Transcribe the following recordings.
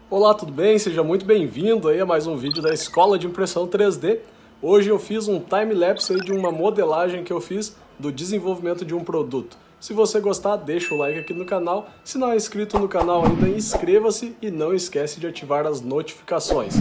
Olá, tudo bem? Seja muito bem-vindo aí a mais um vídeo da Escola de Impressão 3D. Hoje eu fiz um time-lapse aí de uma modelagem que eu fiz do desenvolvimento de um produto. Se você gostar, deixa o like aqui no canal. Se não é inscrito no canal ainda, inscreva-se e não esquece de ativar as notificações.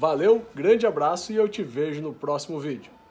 Valeu, grande abraço e eu te vejo no próximo vídeo.